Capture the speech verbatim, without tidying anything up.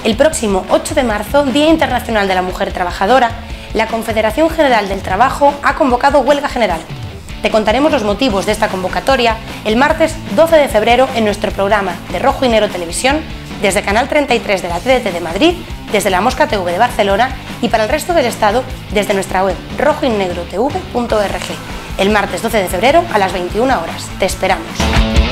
El próximo ocho de marzo, Día Internacional de la Mujer Trabajadora, la Confederación General del Trabajo ha convocado huelga general. Te contaremos los motivos de esta convocatoria el martes doce de febrero en nuestro programa de Rojo y Negro Televisión, desde Canal treinta y tres de la T D T de Madrid, desde la Mosca T V de Barcelona y para el resto del Estado desde nuestra web rojo y negro t v punto org. El martes doce de febrero a las veintiuna horas. Te esperamos.